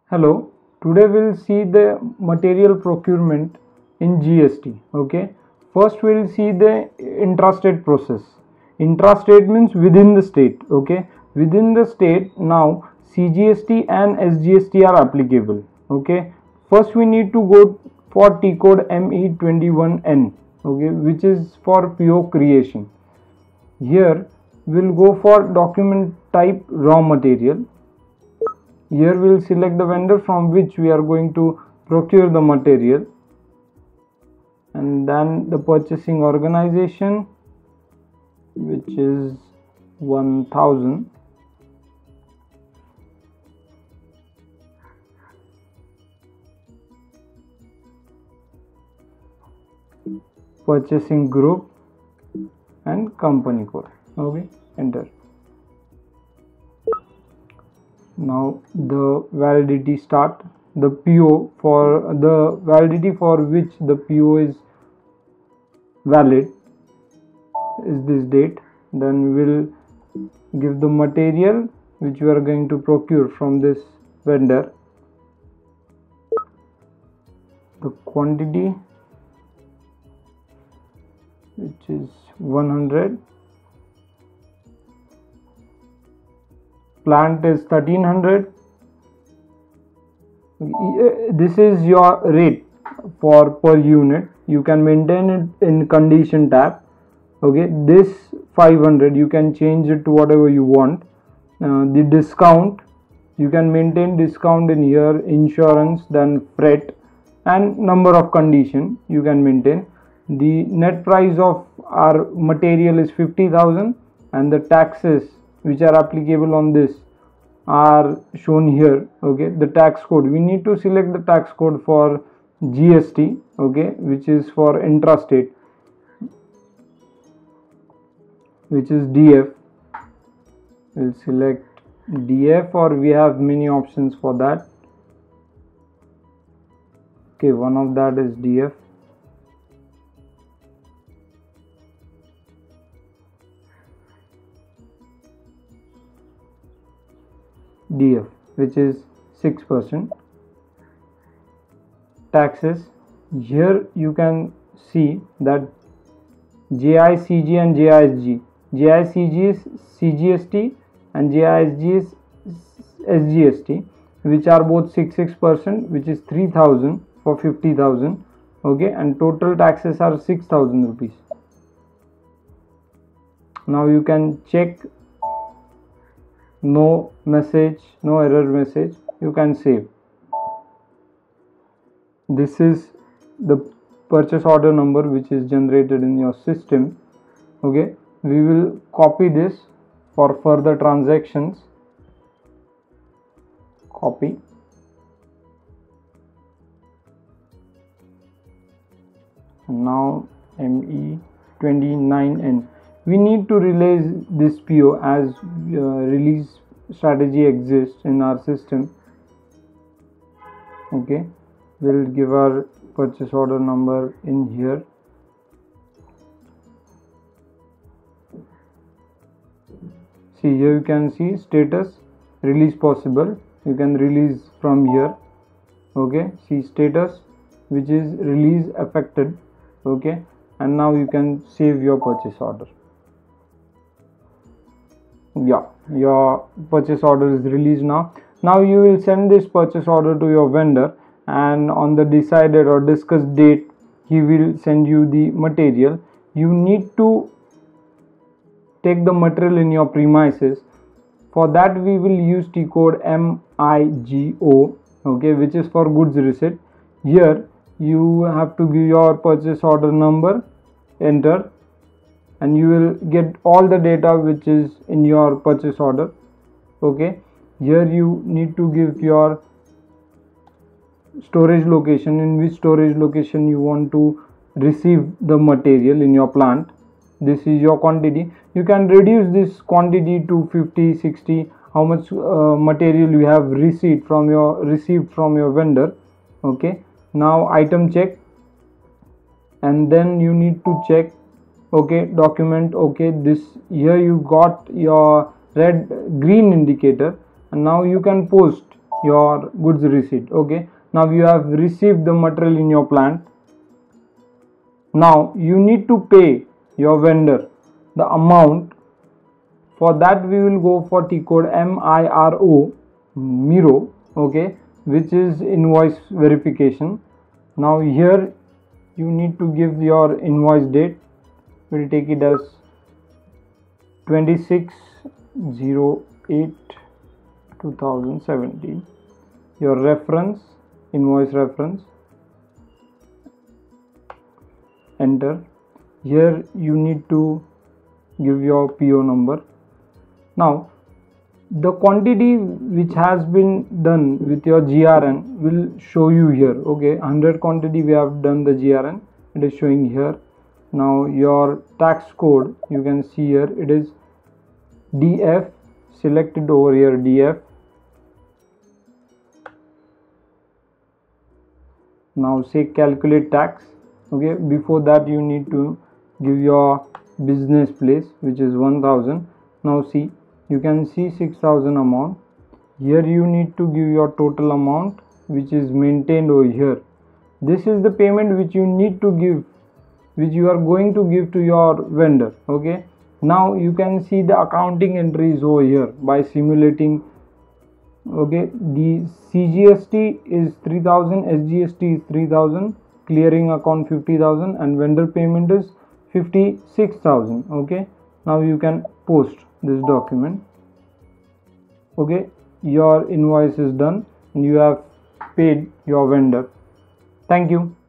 Hello, today we'll see the material procurement in GST. Okay, first we'll see the intrastate process. Intrastate means within the state. Okay, within the state now CGST and SGST are applicable. Okay, first we need to go for T code ME21N. Okay, which is for PO creation. Here we'll go for document type raw material. Here we will select the vendor from which we are going to procure the material, and then the purchasing organization, which is 1000. Purchasing group and company code. Okay, enter. Now the validity start. The PO for the validity for which the PO is valid is this date. Then we'll give the material which we are going to procure from this vendor, the quantity which is 100, plant is 1300. This is your rate for per unit. You can maintain it in condition tab. Okay, this 500 you can change it to whatever you want. The discount, you can maintain discount in here, insurance, then freight, and number of condition you can maintain. The net price of our material is 50,000, and the taxes which are applicable on this are shown here. Okay, the tax code, we need to select the tax code for GST. Okay, which is for intrastate, which is DF. We'll select DF, or we have many options for that. Okay, one of that is DF. DF, which is 6%. Taxes, here you can see that JICG and JISG. JICG is CGST and JISG is SGST, which are both 6%, which is 3000 for 50,000. Okay, and total taxes are 6,000 rupees. Now you can check. No message, no error message, you can save. This is the purchase order number which is generated in your system. Okay, we will copy this for further transactions. Copy. And now ME29N. We need to release this PO as release strategy exists in our system. Okay, we'll give our purchase order number in here. See, here you can see status release possible. You can release from here. Okay, see status, which is release affected. Okay, and now you can save your purchase order. Yeah, your purchase order is released now. Now you will send this purchase order to your vendor, and on the decided or discussed date he will send you the material. You need to take the material in your premises. For that we will use T code MIGO. Okay, which is for goods receipt. Here you have to give your purchase order number, enter, and you will get all the data which is in your purchase order. Okay, here you need to give your storage location, in which storage location you want to receive the material in your plant. This is your quantity. You can reduce this quantity to 50, 60, how much material you have received from your vendor. Okay, now item check, and then you need to check. Okay, document. Okay, this here you got your green indicator, and now you can post your goods receipt. Okay, now you have received the material in your plant. Now you need to pay your vendor the amount. For that we will go for T code MIRO, okay, which is invoice verification. Now here you need to give your invoice date. We'll take it as 26/08/2017. Your reference, invoice reference, enter. Here you need to give your PO number. Now the quantity which has been done with your GRN will show you here. Okay, 100 quantity we have done the GRN, it is showing here. Now your tax code, you can see here, it is DF, selected over here DF. Now say calculate tax. Okay, before that you need to give your business place, which is 1000. Now see, you can see 6000 amount. Here you need to give your total amount, which is maintained over here. This is the payment which you need to give, which you are going to give to your vendor. Okay, now you can see the accounting entries over here by simulating. Okay, the CGST is 3000, SGST is 3000, clearing account 50,000, and vendor payment is 56,000. Okay, now you can post this document. Okay, your invoice is done and you have paid your vendor. Thank you.